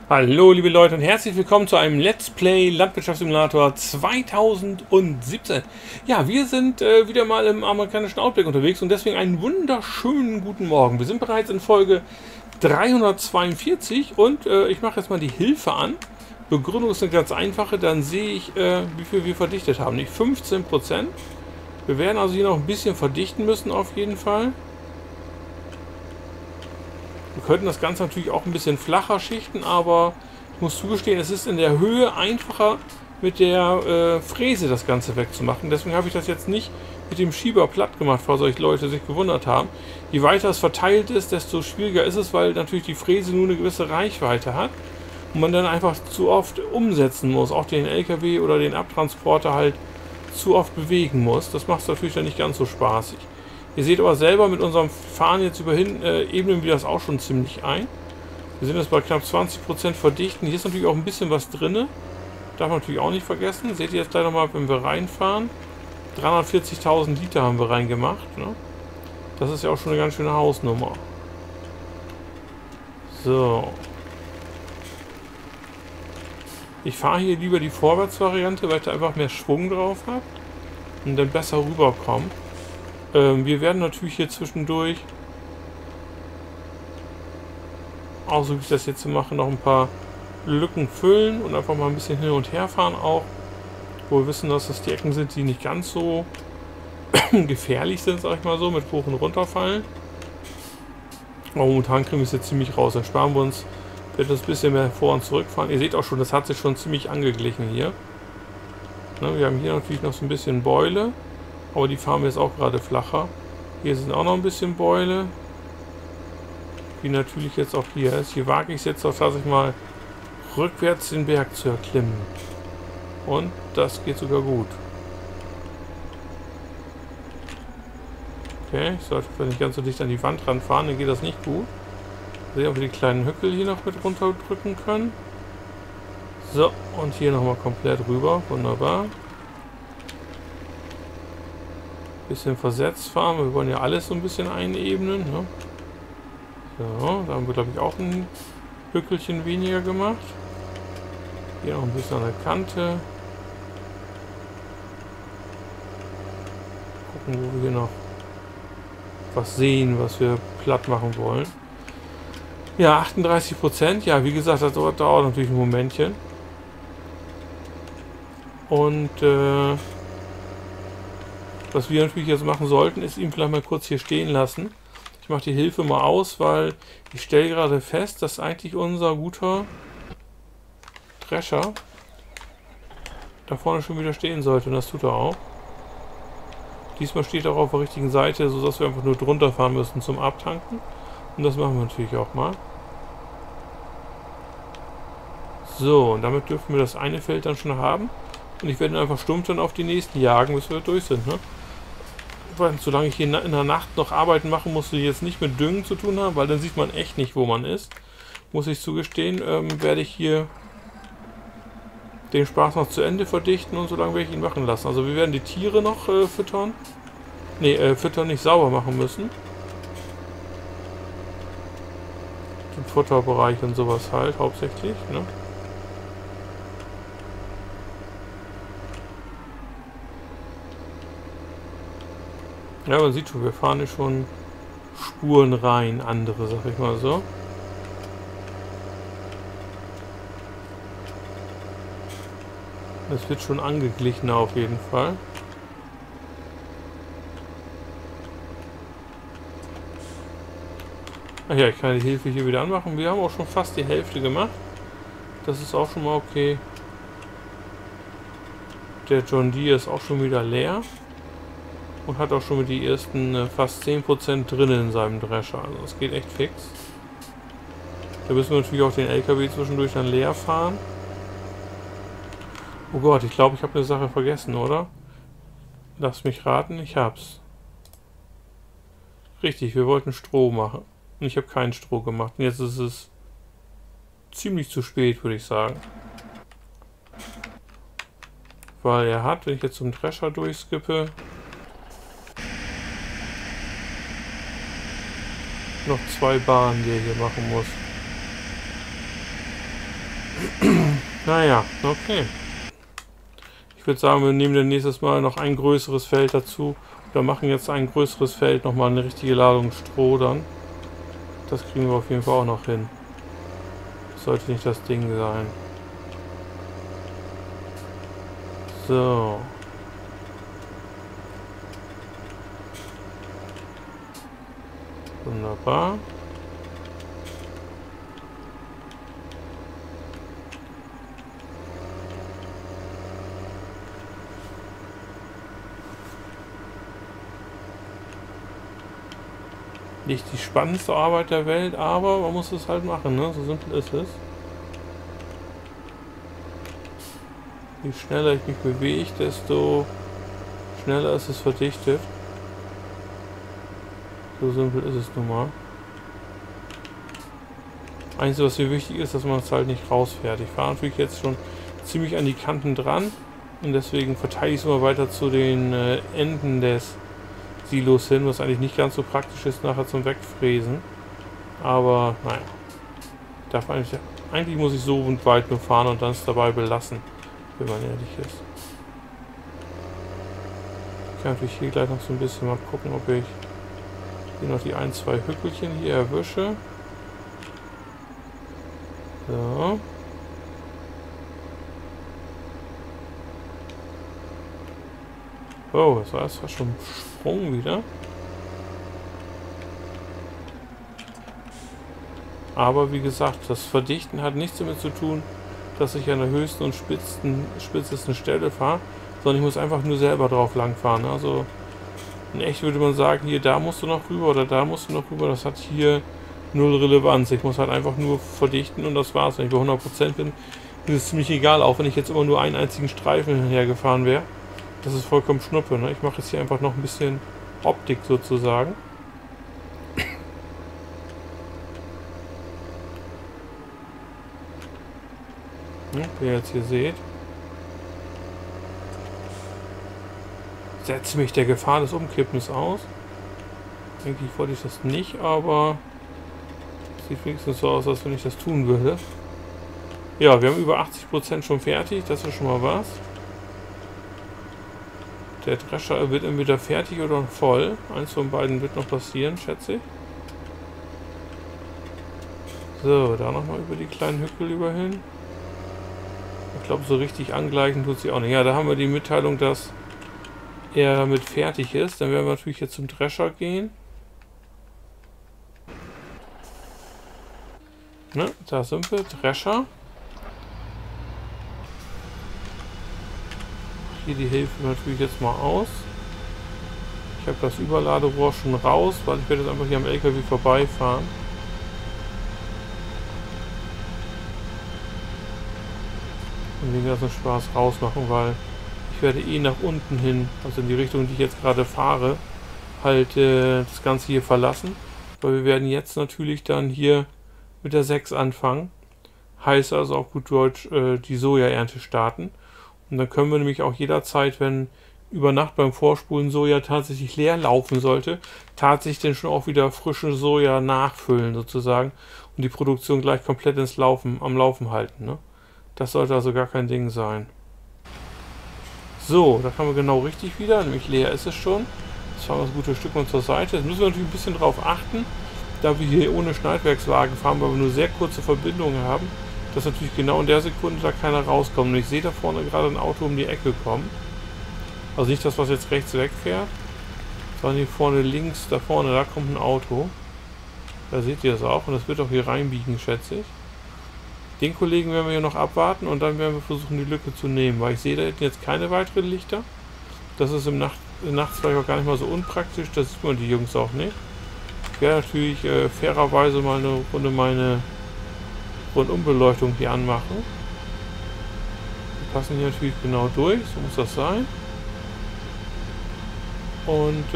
Hallo liebe Leute und herzlich willkommen zu einem Let's Play Landwirtschaftssimulator 2017. Ja, wir sind wieder mal im amerikanischen Outback unterwegs und deswegen einen wunderschönen guten Morgen. Wir sind bereits in Folge 342 und ich mache jetzt mal die Hilfe an. Begründung ist eine ganz einfache, dann sehe ich, wie viel wir verdichtet haben. Nicht 15%. Wir werden also hier noch ein bisschen verdichten müssen auf jeden Fall. Wir könnten das Ganze natürlich auch ein bisschen flacher schichten, aber ich muss zugestehen, es ist in der Höhe einfacher mit der Fräse das Ganze wegzumachen. Deswegen habe ich das jetzt nicht mit dem Schieber platt gemacht, falls euch Leute sich gewundert haben. Je weiter es verteilt ist, desto schwieriger ist es, weil natürlich die Fräse nur eine gewisse Reichweite hat und man dann einfach zu oft umsetzen muss, auch den LKW oder den Abtransporter halt zu oft bewegen muss. Das macht es natürlich dann nicht ganz so spaßig. Ihr seht aber selber, mit unserem Fahren jetzt über hin ebnen wir das auch schon ziemlich ein. Wir sind jetzt bei knapp 20% verdichten. Hier ist natürlich auch ein bisschen was drin. Darf man natürlich auch nicht vergessen. Seht ihr jetzt gleich nochmal, wenn wir reinfahren. 340.000 Liter haben wir reingemacht. Ne? Das ist ja auch schon eine ganz schöne Hausnummer. So. Ich fahre hier lieber die Vorwärtsvariante, weil ich da einfach mehr Schwung drauf habe und dann besser rüberkomme. Wir werden natürlich hier zwischendurch, auch so wie ich das jetzt mache, noch ein paar Lücken füllen und einfach mal ein bisschen hin und her fahren auch, wo wir wissen, dass das die Ecken sind, die nicht ganz so gefährlich sind, sag ich mal so, mit hoch und runterfallen. Aber momentan kriegen wir es jetzt ziemlich raus, dann sparen wir uns, wird das ein bisschen mehr vor und zurückfahren. Ihr seht auch schon, das hat sich schon ziemlich angeglichen hier. Ne, wir haben hier natürlich noch so ein bisschen Beule. Aber die fahren wir jetzt auch gerade flacher. Hier sind auch noch ein bisschen Beule. Wie natürlich jetzt auch hier ist. Hier wage ich es jetzt auch tatsächlich mal rückwärts den Berg zu erklimmen. Und das geht sogar gut. Okay, ich sollte nicht ganz so dicht an die Wand ranfahren, dann geht das nicht gut. Sehen, ob wir die kleinen Hückel hier noch mit runterdrücken können. So, und hier nochmal komplett rüber. Wunderbar. Bisschen versetzt fahren. Wir wollen ja alles so ein bisschen einebnen. Ne? So, da haben wir, glaube ich, auch ein Hückelchen weniger gemacht. Hier noch ein bisschen an der Kante. Gucken, wo wir hier noch was sehen, was wir platt machen wollen. Ja, 38%. Ja, wie gesagt, das dauert natürlich ein Momentchen. Und was wir natürlich jetzt machen sollten, ist ihn vielleicht mal kurz hier stehen lassen. Ich mache die Hilfe mal aus, weil ich stelle gerade fest, dass eigentlich unser guter Drescher da vorne schon wieder stehen sollte. Und das tut er auch. Diesmal steht er auch auf der richtigen Seite, sodass wir einfach nur drunter fahren müssen zum Abtanken. Und das machen wir natürlich auch mal. So, und damit dürfen wir das eine Feld dann schon haben. Und ich werde einfach stumpf dann auf die nächsten jagen, bis wir durch sind, ne? Weil, solange ich hier in der Nacht noch Arbeiten machen muss, die jetzt nicht mit Düngen zu tun haben, weil dann sieht man echt nicht, wo man ist. Muss ich zugestehen, werde ich hier den Spaß noch zu Ende verdichten und solange werde ich ihn machen lassen. Also wir werden die Tiere noch füttern. Ne, füttern nicht, sauber machen müssen. Den Futterbereich und sowas halt, hauptsächlich, ne? Ja, man sieht schon, wir fahren hier schon Spuren rein, andere, sag ich mal so. Das wird schon angeglichener auf jeden Fall. Ach ja, ich kann die Hilfe hier wieder anmachen. Wir haben auch schon fast die Hälfte gemacht. Das ist auch schon mal okay. Der John Deere ist auch schon wieder leer. Und hat auch schon mit die ersten fast 10% drin in seinem Drescher. Also das geht echt fix. Da müssen wir natürlich auch den LKW zwischendurch dann leer fahren. Oh Gott, ich glaube, ich habe eine Sache vergessen, oder? Lass mich raten, ich hab's. Richtig, wir wollten Stroh machen. Und ich habe keinen Stroh gemacht. Und jetzt ist es ziemlich zu spät, würde ich sagen. Weil er hat, wenn ich jetzt zum Drescher durchskippe, noch 2 Bahnen, die er hier machen muss. Naja, okay. Ich würde sagen, wir nehmen dann nächstes Mal noch ein größeres Feld dazu. Wir machen jetzt ein größeres Feld, nochmal eine richtige Ladung Stroh dann. Das kriegen wir auf jeden Fall auch noch hin. Das sollte nicht das Ding sein. So. Wunderbar. Nicht die spannendste Arbeit der Welt, aber man muss es halt machen, ne? So simpel ist es. Je schneller ich mich bewege, desto schneller ist es verdichtet. So simpel ist es nun mal. Einzige, was hier wichtig ist, dass man es halt nicht rausfährt. Ich fahre natürlich jetzt schon ziemlich an die Kanten dran und deswegen verteile ich es immer weiter zu den Enden des Silos hin, was eigentlich nicht ganz so praktisch ist nachher zum Wegfräsen. Aber naja, eigentlich muss ich so und weit nur fahren und dann es dabei belassen, wenn man ehrlich ist. Ich kann natürlich hier gleich noch so ein bisschen mal gucken, ob ich hier noch die ein, zwei Hückelchen hier erwische. So. Oh, das war erst schon ein Sprung wieder. Aber wie gesagt, das Verdichten hat nichts damit zu tun, dass ich an der höchsten und spitzesten Stelle fahre, sondern ich muss einfach nur selber drauf lang fahren. Also in echt würde man sagen, hier, da musst du noch rüber oder da musst du noch rüber. Das hat hier null Relevanz. Ich muss halt einfach nur verdichten und das war's. Wenn ich bei 100% bin, ist es ziemlich egal, auch wenn ich jetzt immer nur einen einzigen Streifen hinterher gefahren wäre. Das ist vollkommen Schnuppe, ne? Ich mache jetzt hier einfach noch ein bisschen Optik sozusagen. Ja, wie ihr jetzt hier seht. Setze mich der Gefahr des Umkippens aus. Eigentlich wollte ich das nicht, aber sieht wenigstens so aus, als wenn ich das tun würde. Ja, wir haben über 80% schon fertig, das ist schon mal was. Der Drescher wird entweder fertig oder voll. Eins von beiden wird noch passieren, schätze ich. So, da nochmal über die kleinen Hückel über hin. Ich glaube, so richtig angleichen tut sie auch nicht. Ja, da haben wir die Mitteilung, dass er damit fertig ist. Dann werden wir natürlich jetzt zum Drescher gehen. Ne, da sind wir, Drescher. Hier die Hilfe natürlich jetzt mal aus. Ich habe das Überladerohr schon raus, weil ich werde jetzt einfach hier am LKW vorbeifahren. Und den ganzen Spaß rausmachen, weil ich werde eh nach unten hin, also in die Richtung, die ich jetzt gerade fahre, halt das Ganze hier verlassen. Weil wir werden jetzt natürlich dann hier mit der 6 anfangen. Heißt also auch gut Deutsch die Sojaernte starten. Und dann können wir nämlich auch jederzeit, wenn über Nacht beim Vorspulen Soja tatsächlich leer laufen sollte, tatsächlich dann schon auch wieder frische Soja nachfüllen sozusagen und die Produktion gleich komplett am Laufen halten. Ne? Das sollte also gar kein Ding sein. So, da haben wir genau richtig wieder, nämlich leer ist es schon. Jetzt fahren wir das gute Stück mal zur Seite. Jetzt müssen wir natürlich ein bisschen drauf achten, da wir hier ohne Schneidwerkswagen fahren, weil wir nur sehr kurze Verbindungen haben, dass natürlich genau in der Sekunde da keiner rauskommt. Und ich sehe da vorne gerade ein Auto um die Ecke kommen. Also nicht das, was jetzt rechts wegfährt, sondern hier vorne links, da vorne, da kommt ein Auto. Da seht ihr es auch und das wird auch hier reinbiegen, schätze ich. Den Kollegen werden wir hier noch abwarten und dann werden wir versuchen, die Lücke zu nehmen, weil ich sehe da jetzt keine weiteren Lichter. Das ist nachts vielleicht auch gar nicht mal so unpraktisch, das sieht man die Jungs auch nicht. Ich werde natürlich fairerweise mal eine Runde meine Rundumbeleuchtung hier anmachen. Die passen hier natürlich genau durch, so muss das sein. Und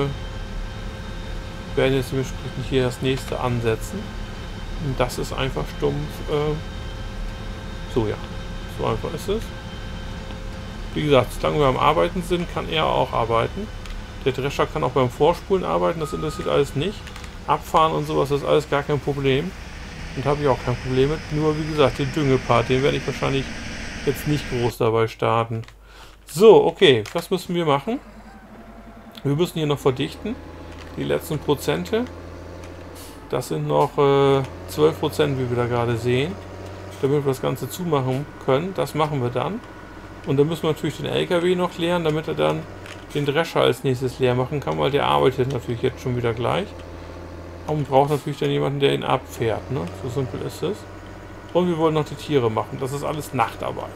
werden jetzt dementsprechend hier das nächste ansetzen. Und das ist einfach stumpf Soja. So einfach ist es. Wie gesagt, solange wir am Arbeiten sind, kann er auch arbeiten. Der Drescher kann auch beim Vorspulen arbeiten, das interessiert alles nicht. Abfahren und sowas ist alles gar kein Problem. Und habe ich auch kein Problem mit. Nur wie gesagt, den Düngepart, den werde ich wahrscheinlich jetzt nicht groß dabei starten. So, okay, was müssen wir machen? Wir müssen hier noch verdichten. Die letzten Prozente. Das sind noch 12%, wie wir da gerade sehen. Damit wir das Ganze zumachen können. Das machen wir dann. Und dann müssen wir natürlich den LKW noch leeren, damit er dann den Drescher als nächstes leer machen kann, weil der arbeitet natürlich jetzt schon wieder gleich. Und braucht natürlich dann jemanden, der ihn abfährt. Ne? So simpel ist es. Und wir wollen noch die Tiere machen. Das ist alles Nachtarbeit.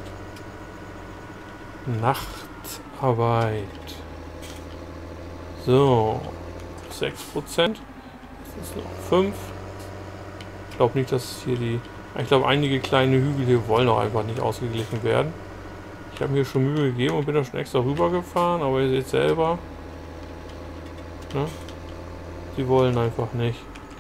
Nachtarbeit. So. 6%. Das ist noch 5. Ich glaube nicht, dass hier die... Ich glaube, einige kleine Hügel hier wollen auch einfach nicht ausgeglichen werden. Ich habe mir schon Mühe gegeben und bin da schon extra rübergefahren, aber ihr seht selber. Ne? Die wollen einfach nicht.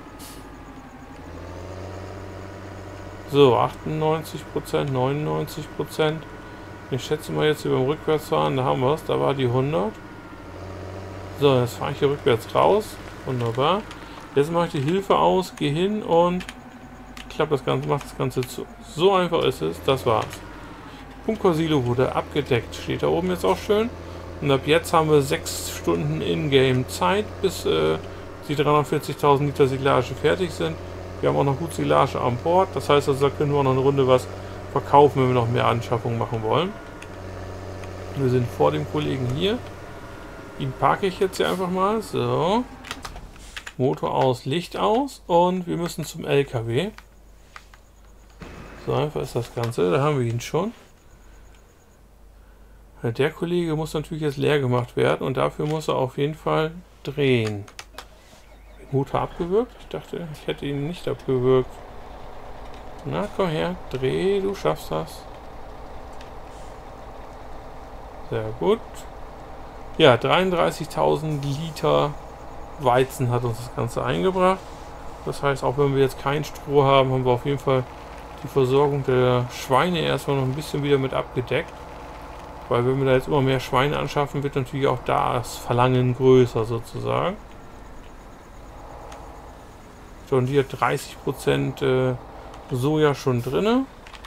So, 98%, 99%. Ich schätze mal jetzt über dem Rückwärtsfahren, da haben wir es. Da war die 100. So, jetzt fahre ich hier rückwärts raus. Wunderbar. Jetzt mache ich die Hilfe aus, gehe hin und klappe das Ganze, mache das Ganze zu. So einfach ist es. Das war's. Bunkersilo wurde abgedeckt. Steht da oben jetzt auch schön. Und ab jetzt haben wir 6 Stunden in-game Zeit, bis die 340.000 Liter Silage fertig sind. Wir haben auch noch gut Silage an Bord. Das heißt, also, da können wir auch noch eine Runde was verkaufen, wenn wir noch mehr Anschaffungen machen wollen. Wir sind vor dem Kollegen hier. Ihn parke ich jetzt hier einfach mal. So. Motor aus, Licht aus. Und wir müssen zum LKW. So einfach ist das Ganze. Da haben wir ihn schon. Der Kollege muss natürlich jetzt leer gemacht werden. Und dafür muss er auf jeden Fall drehen. Motor abgewürgt? Ich dachte, ich hätte ihn nicht abgewürgt. Na, komm her. Dreh, du schaffst das. Sehr gut. Ja, 33.000 Liter Weizen hat uns das Ganze eingebracht. Das heißt, auch wenn wir jetzt kein Stroh haben, haben wir auf jeden Fall die Versorgung der Schweine erstmal noch ein bisschen wieder mit abgedeckt. Weil wenn wir da jetzt immer mehr Schweine anschaffen, wird natürlich auch das Verlangen größer sozusagen. Schon hier 30% Soja schon drin.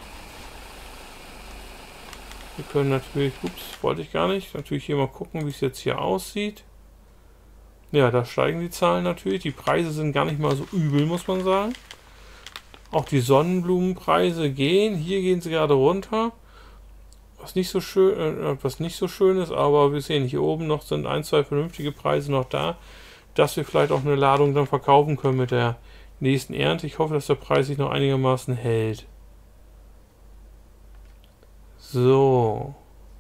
Wir können natürlich, ups, wollte ich gar nicht, natürlich hier mal gucken, wie es jetzt hier aussieht. Ja, da steigen die Zahlen natürlich. Die Preise sind gar nicht mal so übel, muss man sagen. Auch die Sonnenblumenpreise gehen. Hier gehen sie gerade runter. Was nicht so schön ist, aber wir sehen hier oben noch sind 1, 2 vernünftige Preise noch da, dass wir vielleicht auch eine Ladung dann verkaufen können mit der nächsten Ernte. Ich hoffe, dass der Preis sich noch einigermaßen hält. So.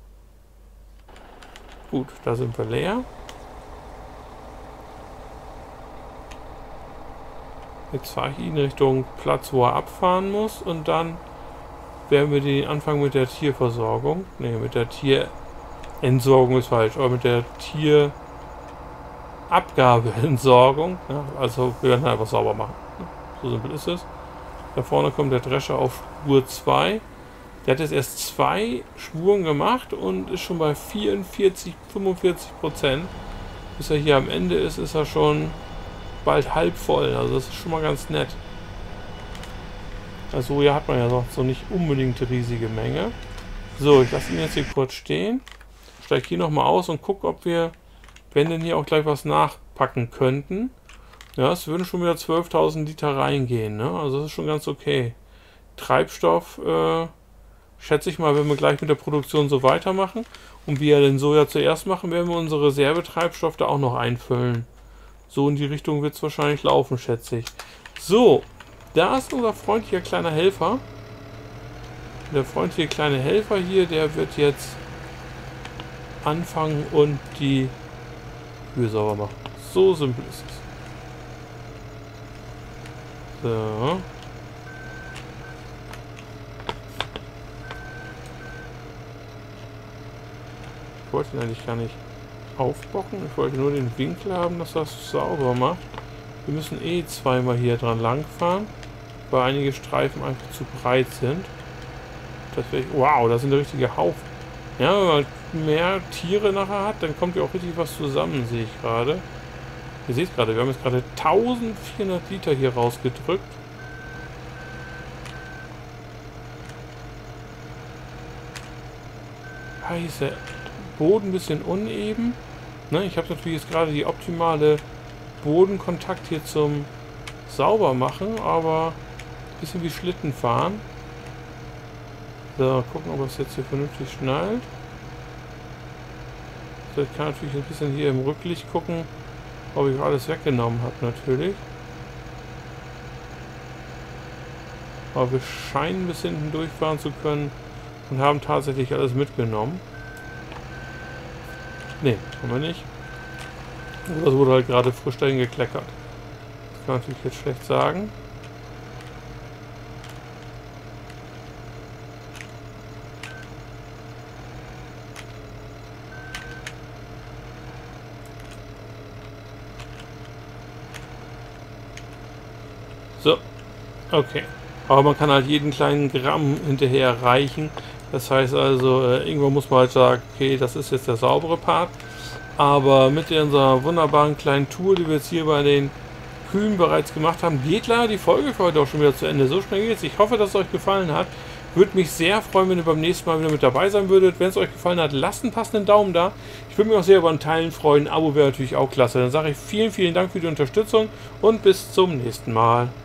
Gut, da sind wir leer. Jetzt fahre ich ihn Richtung Platz, wo er abfahren muss und dann werden wir den anfangen mit der Tierversorgung. Ne, mit der Tierentsorgung ist falsch, aber mit der Tierabgabeentsorgung. Ja, also wir werden einfach sauber machen. So simpel ist es. Da vorne kommt der Drescher auf Spur 2. Der hat jetzt erst 2 Spuren gemacht und ist schon bei 44, 45%. Bis er hier am Ende ist, ist er schon bald halb voll. Also das ist schon mal ganz nett. Also Soja hat man ja noch so nicht unbedingt eine riesige Menge. So, ich lasse ihn jetzt hier kurz stehen. Steige hier nochmal aus und gucke, ob wir, wenn denn hier auch gleich was nachpacken könnten. Ja, es würden schon wieder 12.000 Liter reingehen. Ne? Also das ist schon ganz okay. Treibstoff, schätze ich mal, wenn wir gleich mit der Produktion so weitermachen und wir den Soja zuerst machen, werden wir unsere Reservetreibstoff da auch noch einfüllen. So in die Richtung wird es wahrscheinlich laufen, schätze ich. So, da ist unser freundlicher kleiner Helfer. Der freundliche kleine Helfer hier, der wird jetzt anfangen und die Kühe sauber machen. So simpel ist es. So. Ich wollte ihn eigentlich gar nicht aufbocken. Ich wollte nur den Winkel haben, dass das sauber macht. Wir müssen eh zweimal hier dran lang fahren, weil einige Streifen einfach zu breit sind. Das wow, das sind richtige Haufen. Ja, wenn man mehr Tiere nachher hat, dann kommt ja auch richtig was zusammen, sehe ich gerade. Ihr seht gerade, wir haben jetzt gerade 1400 Liter hier rausgedrückt. ist der Boden ein bisschen uneben. Ne, ich habe natürlich jetzt gerade die optimale Bodenkontakt hier zum Saubermachen, aber ein bisschen wie Schlitten fahren. So, gucken, ob es jetzt hier vernünftig schnallt. So, ich kann natürlich ein bisschen hier im Rücklicht gucken, ob ich alles weggenommen habe, natürlich. Aber wir scheinen bis hinten durchfahren zu können und haben tatsächlich alles mitgenommen. Ne, haben wir nicht. Das wurde halt gerade frisch dahin gekleckert. Das kann man natürlich jetzt schlecht sagen. So, okay. Aber man kann halt jeden kleinen Gramm hinterher erreichen. Das heißt also, irgendwann muss man halt sagen, okay, das ist jetzt der saubere Part. Aber mit unserer wunderbaren kleinen Tour, die wir jetzt hier bei den Kühen bereits gemacht haben, geht leider die Folge für heute auch schon wieder zu Ende. So schnell geht's. Ich hoffe, dass es euch gefallen hat. Würde mich sehr freuen, wenn ihr beim nächsten Mal wieder mit dabei sein würdet. Wenn es euch gefallen hat, lasst einen passenden Daumen da. Ich würde mich auch sehr über ein Teilen freuen. Ein Abo wäre natürlich auch klasse. Dann sage ich vielen, vielen Dank für die Unterstützung und bis zum nächsten Mal.